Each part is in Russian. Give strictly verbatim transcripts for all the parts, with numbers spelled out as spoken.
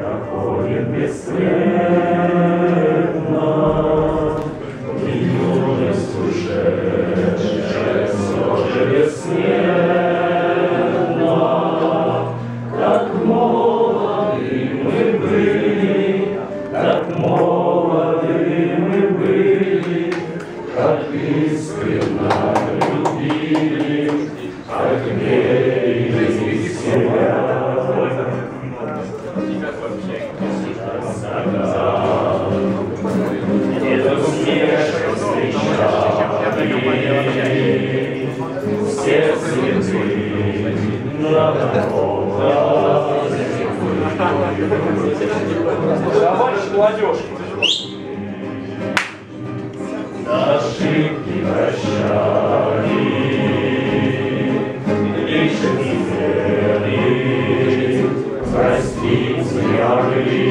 проходит бесследно, и юность ушедшая все же бесследна. Как молоды мы были, как молоды мы были, как искренно любили, как верили себя. Эту смерть встречали все святые народа. Товарищ молодежь! Ошибки прощали, лишь мизеры простить не могли.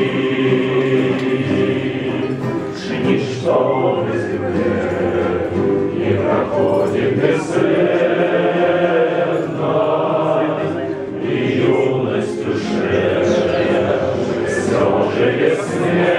Ничто в земле не проходит бесследно, и юность ушедшая все же бесследна.